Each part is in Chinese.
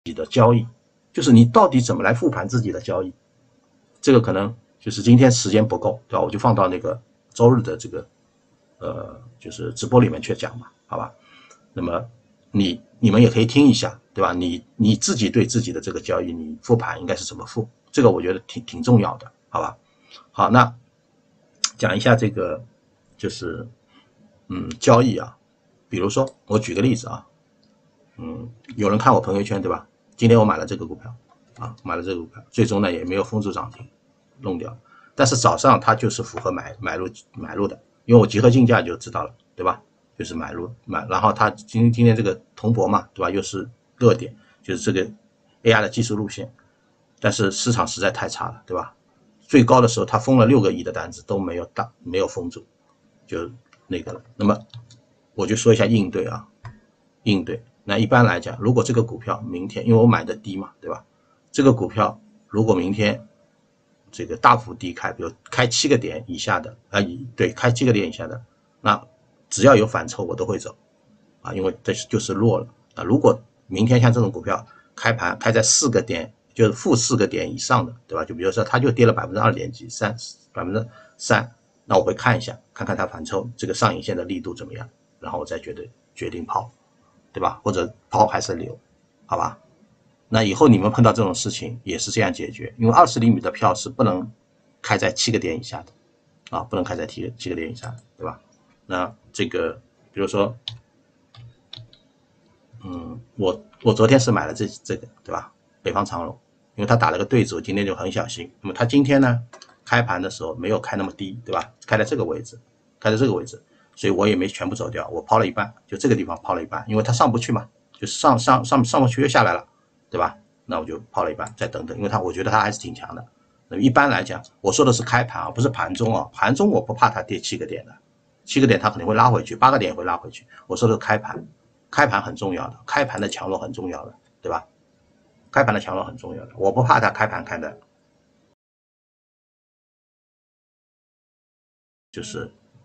己的交易，就是你到底怎么来复盘自己的交易。这个可能就是今天时间不够，对吧？我就放到那个周日的这个就是直播里面去讲嘛，好吧？那么你们也可以听一下，对吧？你自己对自己的这个交易，你复盘应该是怎么复？这个我觉得挺重要的，好吧？好，那讲一下这个就是交易啊，比如说我举个例子啊，有人看我朋友圈，对吧？今天我买了这个股票啊，买了这个股票，最终呢也没有封住涨停，弄掉。但是早上它就是符合买入的，因为我结合竞价就知道了，对吧？就是买入，然后它今天这个铜箔嘛，对吧？又是热点，就是这个 AI 的技术路线，但是市场实在太差了，对吧？最高的时候它封了6个亿的单子都没有封住，就那个了。那么我就说一下应对啊，应对。那一般来讲，如果这个股票明天，因为我买的低嘛，对吧？这个股票如果明天这个大幅低开，比如开7个点以下的，对，开7个点以下的，那只要有反抽我都会走啊，因为这就是弱了啊。如果明天像这种股票开盘开在4个点，就是负4个点以上的，对吧？就比如说它就跌了2点几3%，那我会看一下，看看它反抽这个上影线的力度怎么样，然后我再决定抛，对吧？或者抛还是留，好吧？那以后你们碰到这种事情也是这样解决，因为20厘米的票是不能开在7个点以下的啊，不能开在7个点以下的，对吧？那这个比如说，我昨天是买了这个，对吧？北方长荣，因为它打了个对子，我今天就很小心。那么它今天呢，开盘的时候没有开那么低，对吧？开在这个位置，所以我也没全部走掉，我抛了一半，就这个地方抛了一半，因为它上不去嘛，就上不去又下来了，对吧？那我就抛了一半，再等等，因为我觉得它还是挺强的。那么一般来讲，我说的是开盘啊，不是盘中啊，盘中我不怕它跌7个点的，7个点它肯定会拉回去，8个点也会拉回去。我说的是开盘，开盘很重要的，开盘的强弱很重要的，对吧？开盘的强弱很重要的，我不怕它开盘开的，就是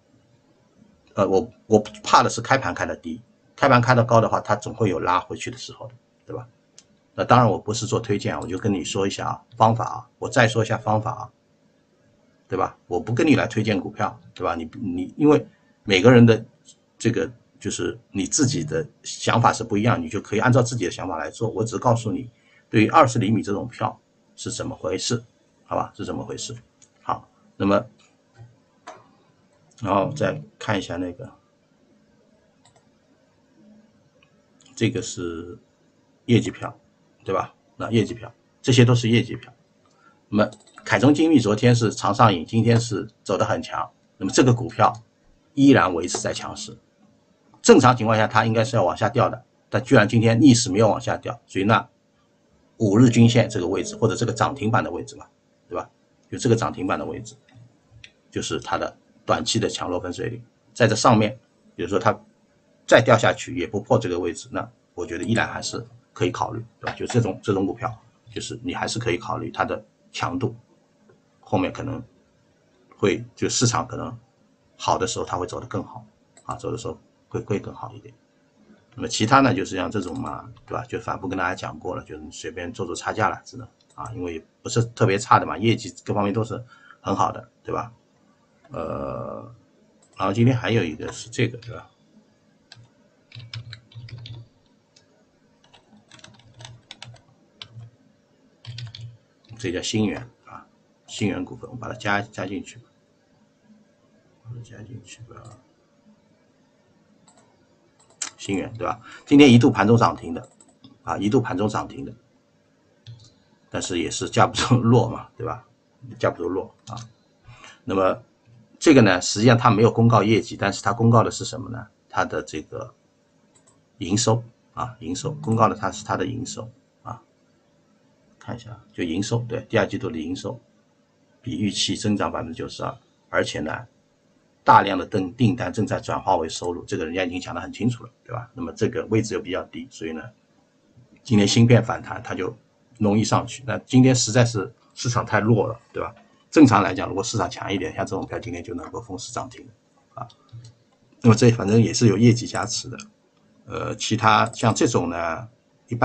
我怕的是开盘开的低，开盘开的高的话，它总会有拉回去的时候的，对吧？那当然我不是做推荐，我就跟你说一下啊，方法啊，我再说一下方法啊，对吧？我不跟你来推荐股票，对吧？你因为每个人的这个就是你自己的想法是不一样，你就可以按照自己的想法来做。我只告诉你，对于20厘米这种票是怎么回事，好吧？是怎么回事？好，那么然后再看一下那个，这个是业绩票，对吧？那业绩票，这些都是业绩票。那么凯中精密昨天是长上影，今天是走得很强，那么这个股票依然维持在强势。正常情况下它应该是要往下掉的，但居然今天逆势没有往下掉，所以那5日均线这个位置或者这个涨停板的位置嘛，对吧？就这个涨停板的位置，就是它的短期的强弱分水岭。在这上面，比如说它再掉下去也不破这个位置，那我觉得依然还是可以考虑，对吧？就这种股票，就是你还是可以考虑它的强度，后面可能会就市场可能好的时候它会走得更好啊，走的时候会更好一点。那么其他呢，就是像这种嘛，对吧？就反复跟大家讲过了，就是随便做差价了，只能啊，因为不是特别差的嘛，业绩各方面都是很好的，对吧？然后今天还有一个是这个，对吧？这叫新源啊，新源股份，我把它加进去吧，新源对吧？今天一度盘中涨停的啊，一度盘中涨停的，但是也是架不住落嘛，对吧？架不住落啊。那么这个呢，实际上它没有公告业绩，但是它公告的是什么呢？它的这个营收啊，营收公告的它是它的营收啊，看一下，就营收，对，第2季度的营收比预期增长92%，而且呢，大量的订单正在转化为收入，这个人家已经讲得很清楚了，对吧？那么这个位置又比较低，所以呢，今天芯片反弹，它就容易上去。那今天实在是市场太弱了，对吧？正常来讲，如果市场强一点，像这种票今天就能够封死涨停啊。那么这反正也是有业绩加持的，其他像这种呢一般般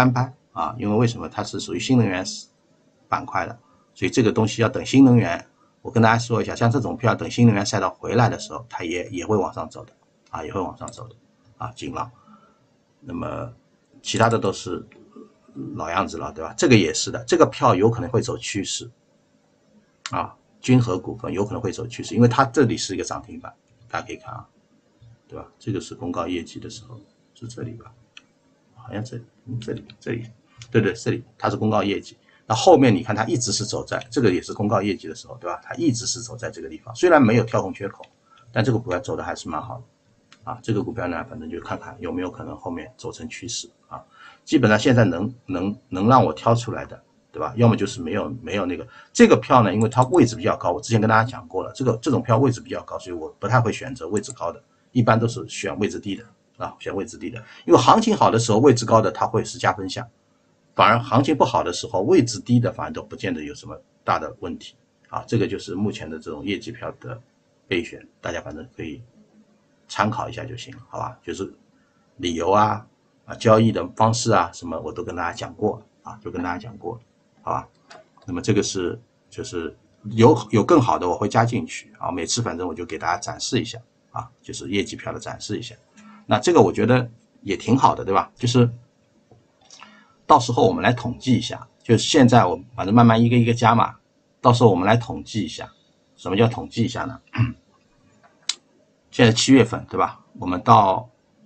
啊，因为为什么它是属于新能源板块的，所以这个东西要等新能源，我跟大家说一下，像这种票等新能源赛道回来的时候，它也会往上走的啊，也会往上走的啊，锦浪。那么其他的都是老样子了，对吧？这个也是的，这个票有可能会走趋势啊，君和股份有可能会走趋势，因为它这里是一个涨停板，大家可以看啊，对吧？这个是公告业绩的时候是这里吧？好像这里，对，这里它是公告业绩。那后面你看它一直是走在这个也是公告业绩的时候，对吧？它一直是走在这个地方，虽然没有跳空缺口，但这个股票走的还是蛮好的啊。这个股票呢，反正就看看有没有可能后面走成趋势啊。基本上现在能让我挑出来的，对吧？要么就是没有那个这个票呢，因为它位置比较高，我之前跟大家讲过了，这种票位置比较高，所以我不太会选择位置高的，一般都是选位置低的啊，选位置低的，因为行情好的时候位置高的它会是加分项。反而行情不好的时候，位置低的反而都不见得有什么大的问题啊。这个就是目前的这种业绩票的备选，大家反正可以参考一下就行了，好吧？就是理由啊、交易的方式啊什么我都跟大家讲过啊，都跟大家讲过，好吧？那么这个是就是有更好的我会加进去啊，每次反正我就给大家展示一下啊，就是业绩票的展示一下。那这个我觉得也挺好的，对吧？就是到时候我们来统计一下，就现在我反正慢慢一个一个加嘛，到时候我们来统计一下，什么叫统计一下呢？现在7月份对吧？我们到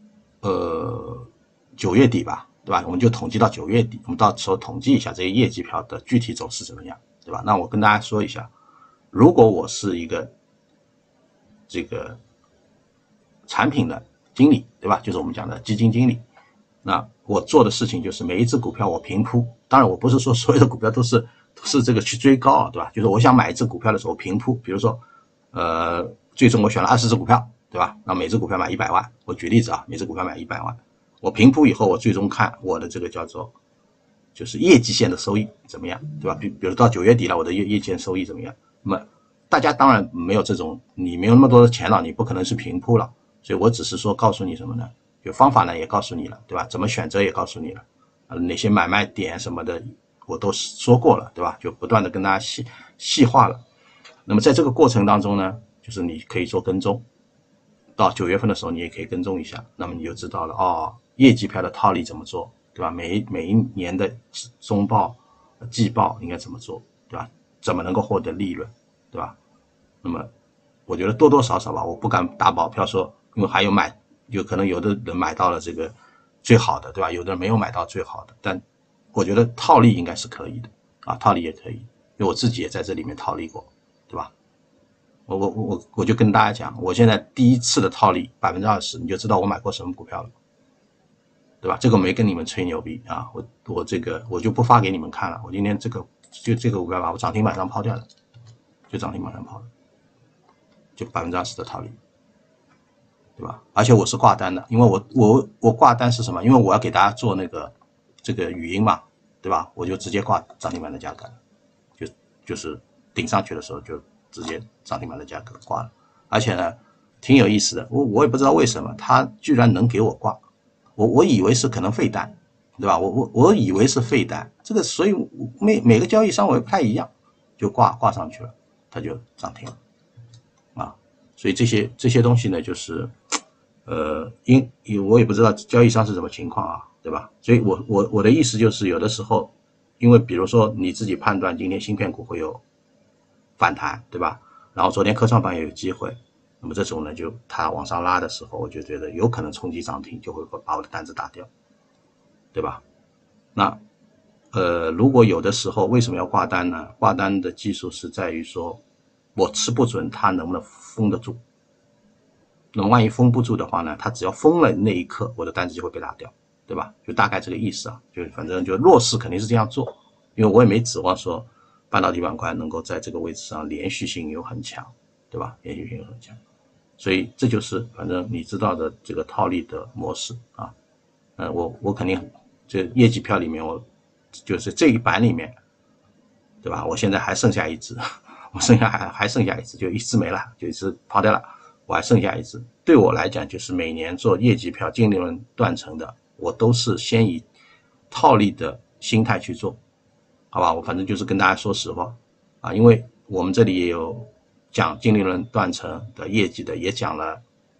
9月底吧，对吧？我们就统计到9月底，我们到时候统计一下这些业绩票的具体走势怎么样，对吧？那我跟大家说一下，如果我是一个这个产品的经理，对吧？就是我们讲的基金经理。那我做的事情就是每一只股票我评估，当然我不是说所有的股票都是这个去追高啊，对吧？就是我想买一只股票的时候评估，比如说最终我选了20只股票，对吧？那每只股票买100万，我举例子啊，每只股票买100万，我评估以后我最终看我的这个叫做就是业绩线的收益怎么样，对吧？比如到9月底了，我的业绩线收益怎么样？那么大家当然没有这种，你没有那么多的钱了，你不可能是评估了，所以我只是说告诉你什么呢？有方法呢也告诉你了，对吧？怎么选择也告诉你了，哪些买卖点什么的我都说过了，对吧？就不断的跟大家细化了。那么在这个过程当中呢，就是你可以做跟踪，到9月份的时候你也可以跟踪一下，那么你就知道了哦，业绩票的套利怎么做，对吧？每一年的中报、季报应该怎么做，对吧？怎么能够获得利润，对吧？那么我觉得多多少少吧，我不敢打保票说，因为还有有可能有的人买到了这个最好的，对吧？有的人没有买到最好的，但我觉得套利应该是可以的啊，套利也可以，因为我自己也在这里面套利过，对吧？我就跟大家讲，我现在第一次的套利20%，你就知道我买过什么股票了，对吧？这个没跟你们吹牛逼啊，我这个我就不发给你们看了，我今天这个股票吧，我涨停板上抛掉了，就涨停板上抛了，就20%的套利。对吧？而且我是挂单的，因为我挂单是什么？因为我要给大家做这个语音嘛，对吧？我就直接挂涨停板的价格，就是顶上去的时候就直接涨停板的价格挂了。而且呢，挺有意思的，我也不知道为什么他居然能给我挂，我以为是可能废单，对吧？我以为是废单，这个所以每个交易商我也不太一样，就挂上去了，它就涨停了啊。所以这些东西呢，就是我也不知道交易商是什么情况啊，对吧？所以我的意思就是，有的时候，因为比如说你自己判断今天芯片股会有反弹，对吧？然后昨天科创板也有机会，那么这种呢，就它往上拉的时候，我就觉得有可能冲击涨停，就会把我的单子打掉，对吧？那如果有的时候为什么要挂单呢？挂单的技术是在于说，我吃不准它能不能封得住。那么万一封不住的话呢，它只要封了那一刻，我的单子就会被打掉，对吧？就大概这个意思啊，就反正就弱势肯定是这样做，因为我也没指望说半导体板块能够在这个位置上连续性有很强，对吧？连续性有很强，所以这就是反正你知道的这个套利的模式啊。我肯定这业绩票里面，我就是这一版里面，对吧？我现在还剩下一只，我还剩下一只，就一只没了，就一只抛掉了。我还剩下一只，对我来讲就是每年做业绩票净利润断层的，我都是先以套利的心态去做，好吧？我反正就是跟大家说实话啊，因为我们这里也有讲净利润断层的业绩的，也讲了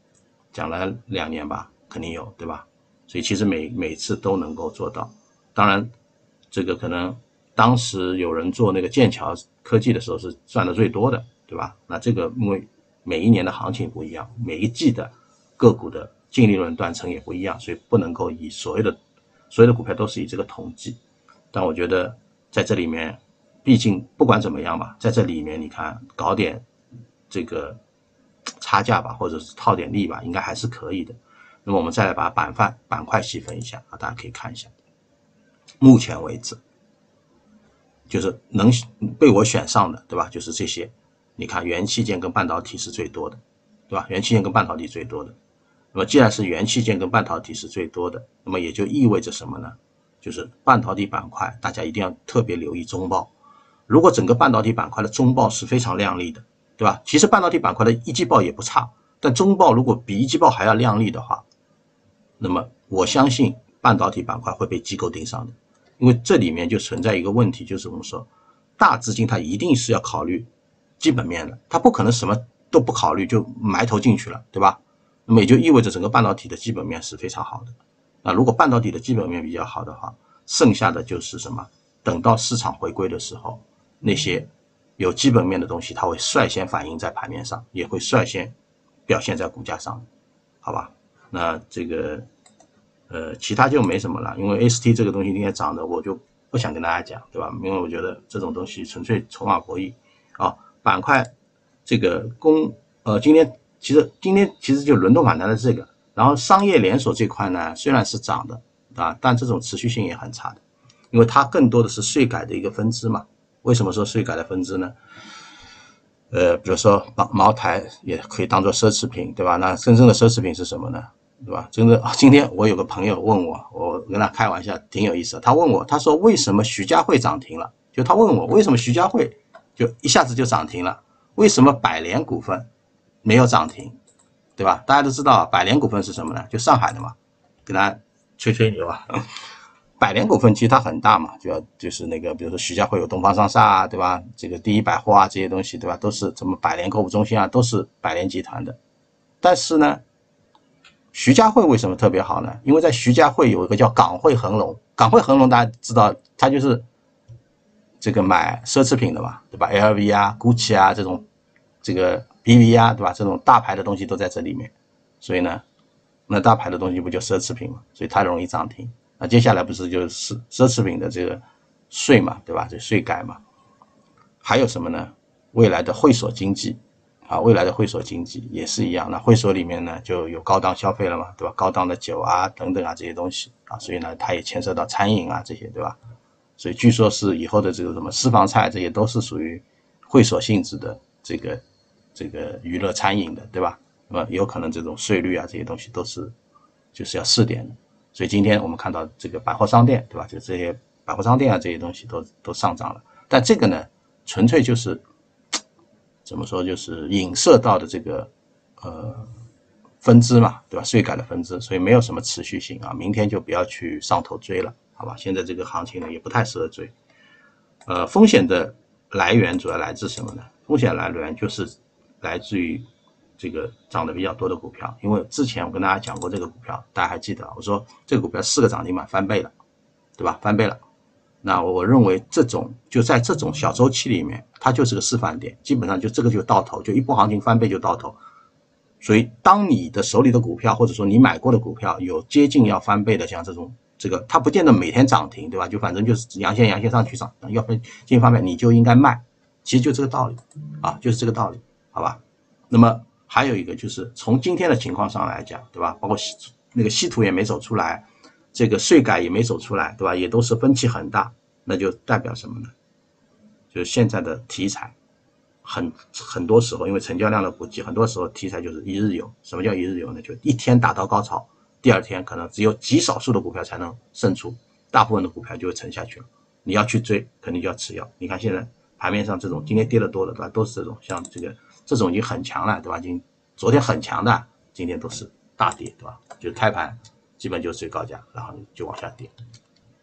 2年吧，肯定有，对吧？所以其实每次都能够做到。当然，这个可能当时有人做那个剑桥科技的时候是赚的最多的，对吧？那这个因为每一年的行情不一样，每一季的个股的净利润断层也不一样，所以不能够以所有的股票都是以这个统计。但我觉得在这里面，毕竟不管怎么样吧，在这里面你看搞点这个差价吧，或者是套点利吧，应该还是可以的。那么我们再来把板块细分一下啊，大家可以看一下。目前为止，就是能被我选上的，对吧？就是这些。你看，元器件跟半导体是最多的，对吧？元器件跟半导体最多的。那么既然是元器件跟半导体是最多的，那么也就意味着什么呢？就是半导体板块，大家一定要特别留意中报。如果整个半导体板块的中报是非常亮丽的，对吧？其实半导体板块的一季报也不差，但中报如果比一季报还要亮丽的话，那么我相信半导体板块会被机构盯上的。因为这里面就存在一个问题，就是我们说大资金它一定是要考虑基本面的，它不可能什么都不考虑就埋头进去了，对吧？那么也就意味着整个半导体的基本面是非常好的。那如果半导体的基本面比较好的话，剩下的就是什么？等到市场回归的时候，那些有基本面的东西，它会率先反映在盘面上，也会率先表现在股价上，好吧？那这个其他就没什么了，因为 ST 这个东西今天涨的，我就不想跟大家讲，对吧？因为我觉得这种东西纯粹筹码博弈啊。板块这个今天其实就轮动反弹的这个，然后商业连锁这块呢，虽然是涨的啊，但这种持续性也很差的，因为它更多的是税改的一个分支嘛。为什么说税改的分支呢？比如说茅台也可以当做奢侈品，对吧？那真正的奢侈品是什么呢？对吧？真的，今天我有个朋友问我，我跟他开玩笑，挺有意思的。他问我，他说为什么徐家汇涨停了？就他问我为什么徐家汇就一下子就涨停了，为什么百联股份没有涨停，对吧？大家都知道百联股份是什么呢？就上海的嘛，跟大家吹吹牛啊。百联股份其实它很大嘛，就是那个，比如说徐家汇有东方上厦啊，对吧？这个第一百货啊这些东西，对吧？都是什么百联购物中心啊，都是百联集团的。但是呢，徐家汇为什么特别好呢？因为在徐家汇有一个叫港汇恒隆，港汇恒隆大家知道，它就是这个买奢侈品的嘛，对吧 ？LV 啊、GUCCI 啊这种，这个 BV 啊，对吧？这种大牌的东西都在这里面，所以呢，那大牌的东西不就奢侈品嘛，所以它容易涨停。那接下来不是就是奢侈品的这个税嘛，对吧？这税改嘛，还有什么呢？未来的会所经济啊，未来的会所经济也是一样。那会所里面呢就有高档消费了嘛，对吧？高档的酒啊等等啊这些东西啊，所以呢它也牵涉到餐饮啊这些，对吧？所以据说是以后的这个什么私房菜，这些都是属于会所性质的这个娱乐餐饮的，对吧？那么有可能这种税率啊这些东西都是就是要试点的。所以今天我们看到这个百货商店，对吧？就这些百货商店啊这些东西都上涨了，但这个呢，纯粹就是怎么说，就是影射到的这个分支嘛，对吧？税改的分支，所以没有什么持续性啊。明天就不要去上头追了，好吧？现在这个行情呢也不太适合追。风险的来源主要来自什么呢？风险来源就是来自于这个涨得比较多的股票，因为之前我跟大家讲过这个股票，大家还记得，我说这个股票4个涨停板翻倍了，对吧？翻倍了。那我认为就在这种小周期里面，它就是个示范点，基本上就这个就到头，就一波行情翻倍就到头。所以当你的手里的股票或者说你买过的股票有接近要翻倍的，像这个它不见得每天涨停，对吧？就反正就是阳线上去涨，要接近翻倍你就应该卖，其实就这个道理啊，就是这个道理，好吧？那么还有一个就是从今天的情况上来讲，对吧？包括那个稀土也没走出来，这个税改也没走出来，对吧？也都是分歧很大，那就代表什么呢？就是现在的题材很多时候，因为成交量的补给，很多时候题材就是一日游。什么叫一日游呢？就一天达到高潮，第二天可能只有极少数的股票才能胜出，大部分的股票就会沉下去了。你要去追，肯定就要吃药。你看现在盘面上这种今天跌得多的，对吧？都是这种，像这种已经很强了，对吧？昨天很强的，今天都是大跌，对吧？就开盘基本就是最高价，然后就往下跌。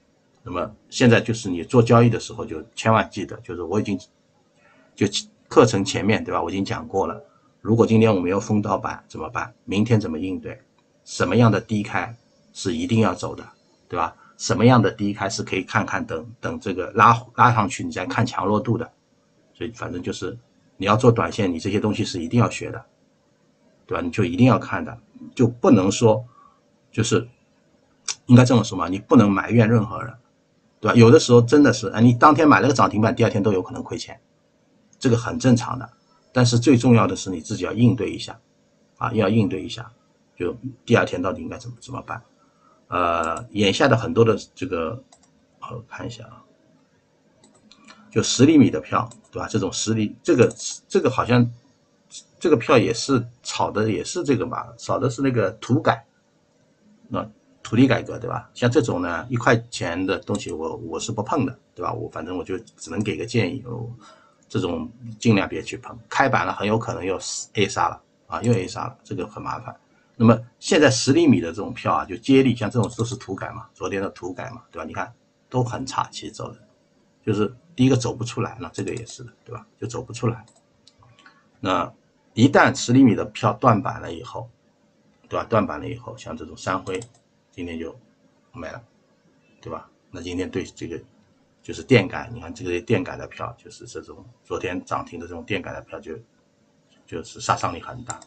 那么现在就是你做交易的时候，就千万记得，就是我已经就课程前面对吧，我已经讲过了。如果今天我们有封刀板怎么办？明天怎么应对？什么样的低开是一定要走的，对吧？什么样的低开是可以看看等这个拉上去你再看强弱度的。所以反正就是你要做短线，你这些东西是一定要学的，对吧？你就一定要看的，就不能说就是应该这么说嘛，你不能埋怨任何人，对吧？有的时候真的是你当天买了个涨停板，第二天都有可能亏钱，这个很正常的。但是最重要的是你自己要应对一下要应对一下，就第二天到底应该怎么办。眼下的很多的这个我看一下就10厘米的票，对吧？这种10厘这个好像这个票也是炒的，也是这个吧，炒的是那个土改土地改革，对吧？像这种呢1块钱的东西我是不碰的，对吧？反正我就只能给个建议，这种尽量别去碰，开板了很有可能又 A 杀了又 A 杀了，这个很麻烦。那么现在10厘米的这种票就接力，像这种都是土改嘛，昨天的土改嘛，对吧？你看都很差，其实走的就是第一个走不出来了，这个也是的，对吧？就走不出来。那一旦10厘米的票断板了以后，对吧？断板了以后，像这种三辉今天就没了，对吧？那今天对这个就是电改，你看这个电改的票，就是这种昨天涨停的这种电改的票就是杀伤力很大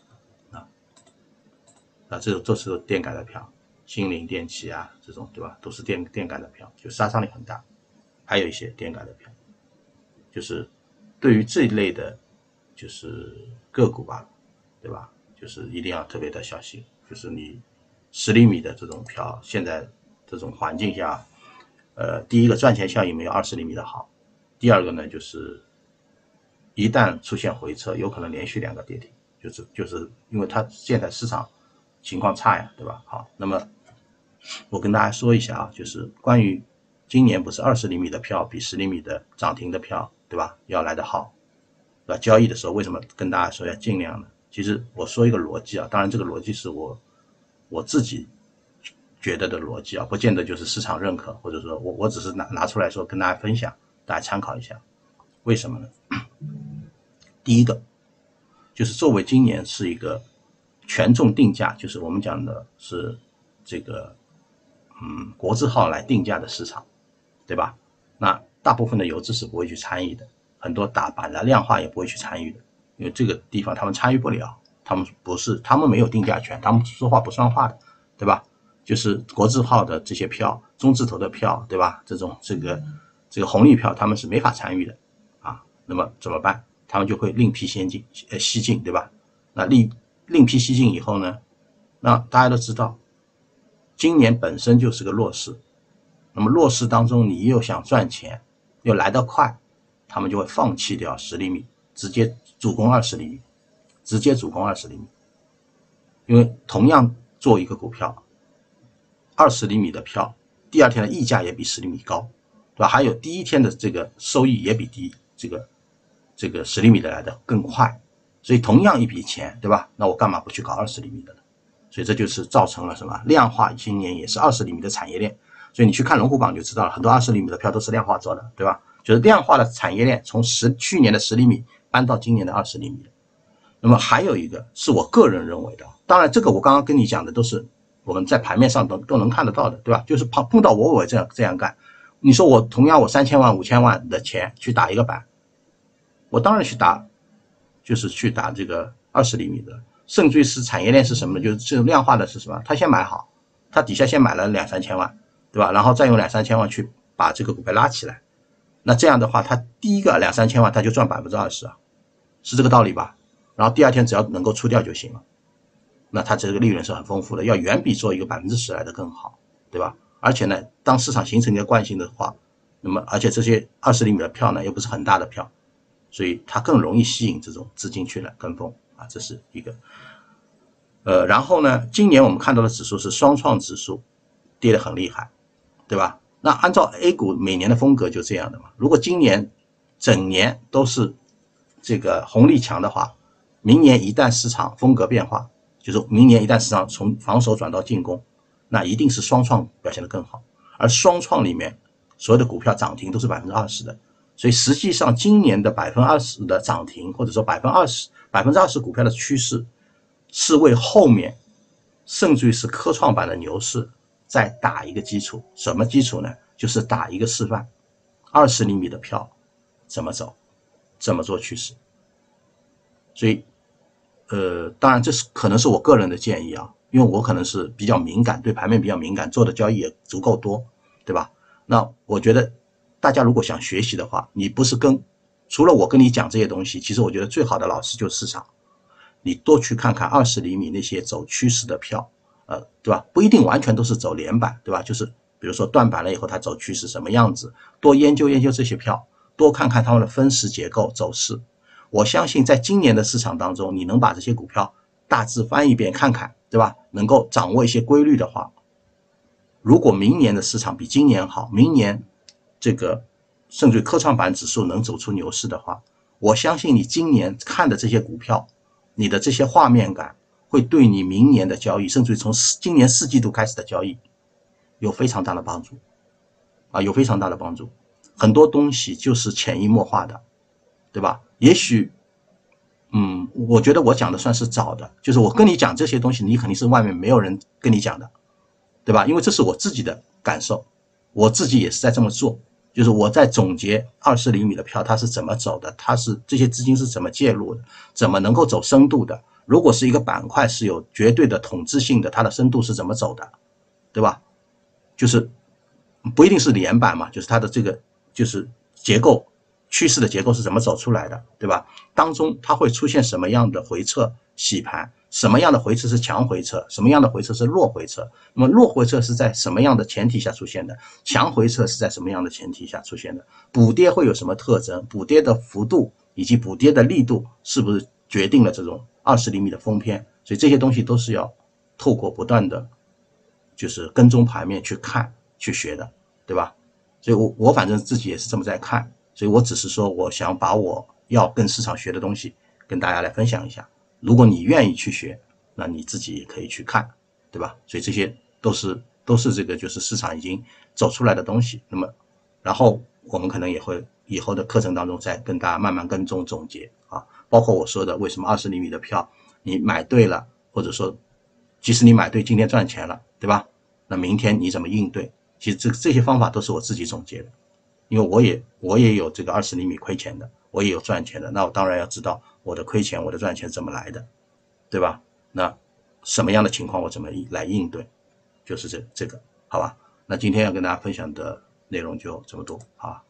这种都是电改的票，新林电器这种，对吧？都是电改的票，就杀伤力很大。还有一些电改的票，就是对于这一类的，就是个股吧，对吧？就是一定要特别的小心。就是你10厘米的这种票，现在这种环境下，第一个赚钱效应没有20厘米的好，第二个呢就是一旦出现回撤，有可能连续2个跌停，就是因为它现在市场情况差呀，对吧？好，那么我跟大家说一下就是关于今年不是20厘米的票比10厘米的涨停的票，对吧？要来得好，对吧？交易的时候为什么跟大家说要尽量呢？其实我说一个逻辑当然这个逻辑是我自己觉得的逻辑不见得就是市场认可，或者说我只是拿出来说跟大家分享，大家参考一下。为什么呢？第一个就是作为今年是一个权重定价，就是我们讲的是这个国字号来定价的市场，对吧？那大部分的游资是不会去参与的，很多打板的量化也不会去参与的，因为这个地方他们参与不了，他们没有定价权，他们说话不算话的，对吧？就是国字号的这些票，中字头的票，对吧？这个红利票他们是没法参与的那么怎么办？他们就会另辟蹊径，对吧？那另辟蹊径以后呢，那大家都知道今年本身就是个弱势，那么弱势当中你又想赚钱又来得快，他们就会放弃掉10厘米，直接主攻20厘米，因为同样做一个股票20厘米的票，第二天的溢价也比10厘米高，对吧？还有第一天的这个收益也比这个10厘米的来的更快，所以同样一笔钱，对吧？那我干嘛不去搞20厘米的呢？所以这就是造成了什么？量化今年也是20厘米的产业链，所以你去看龙虎榜就知道了，很多20厘米的票都是量化做的，对吧？就是量化的产业链从去年的10厘米搬到今年的20厘米。那么还有一个是我个人认为的，当然这个我刚刚跟你讲的都是我们在盘面上都能看得到的，对吧？就是碰到我这样干，你说我同样我3000万5000万的钱去打一个板，我当然去打，就是去打这个20厘米的。甚至于是产业链是什么呢？就是这种量化的是什么？他先买好，他底下先买了2、3千万，对吧？然后再用2、3千万去把这个股票拉起来。那这样的话，他第一个2、3千万他就赚20%是这个道理吧？然后第二天只要能够出掉就行了，那他这个利润是很丰富的，要远比做一个10%来的更好，对吧？而且呢，当市场形成一个惯性的话，那么而且这些20厘米的票呢又不是很大的票，所以它更容易吸引这种资金去来跟风这是一个。然后呢，今年我们看到的指数是双创指数跌得很厉害，对吧？那按照 A 股每年的风格就这样的嘛。如果今年整年都是这个红利强的话，明年一旦市场风格变化，就是明年一旦市场从防守转到进攻，那一定是双创表现得更好。而双创里面所有的股票涨停都是20%的，所以实际上今年的20%的涨停，或者说20%股票的趋势，是为后面甚至于是科创板的牛市再打一个基础。什么基础呢？就是打一个示范，20厘米的票怎么走，怎么做趋势。所以当然这是可能是我个人的建议啊，因为我可能是比较敏感，对盘面比较敏感，做的交易也足够多，对吧？那我觉得大家如果想学习的话，你不是除了我跟你讲这些东西，其实我觉得最好的老师就是市场。你多去看看20厘米那些走趋势的票，对吧？不一定完全都是走连板，对吧？就是比如说断板了以后它走趋势什么样子，多研究研究这些票，多看看他们的分时结构走势。我相信在今年的市场当中，你能把这些股票大致翻一遍看看，对吧？能够掌握一些规律的话，如果明年的市场比今年好，明年这个甚至科创板指数能走出牛市的话，我相信你今年看的这些股票，你的这些画面感会对你明年的交易，甚至于从今年4季度开始的交易有非常大的帮助有非常大的帮助。很多东西就是潜移默化的，对吧？也许我觉得我讲的算是早的，就是我跟你讲这些东西，你肯定是外面没有人跟你讲的，对吧？因为这是我自己的感受，我自己也是在这么做，就是我在总结20厘米的票它是怎么走的，它是这些资金是怎么介入的，怎么能够走深度的。如果是一个板块是有绝对的统治性的，它的深度是怎么走的，对吧？就是不一定是连板嘛，就是它的这个就是结构趋势的结构是怎么走出来的，对吧？当中它会出现什么样的回撤洗盘，什么样的回撤是强回撤，什么样的回撤是弱回撤，那么弱回撤是在什么样的前提下出现的，强回撤是在什么样的前提下出现的，补跌会有什么特征，补跌的幅度以及补跌的力度是不是决定了这种20厘米的封偏。所以这些东西都是要透过不断的就是跟踪盘面去看去学的，对吧？所以我反正自己也是这么在看，所以我只是说我想把我要跟市场学的东西跟大家来分享一下。如果你愿意去学，那你自己也可以去看，对吧？所以这些都是这个就是市场已经走出来的东西。那么然后我们可能也会以后的课程当中再跟大家慢慢跟踪总结包括我说的为什么20厘米的票你买对了，或者说即使你买对今天赚钱了，对吧？那明天你怎么应对？其实这些方法都是我自己总结的，因为我也有这个20厘米亏钱的，我也有赚钱的，那我当然要知道我的亏钱我的赚钱怎么来的，对吧？那什么样的情况我怎么来应对，就是这个好吧？那今天要跟大家分享的内容就这么多啊。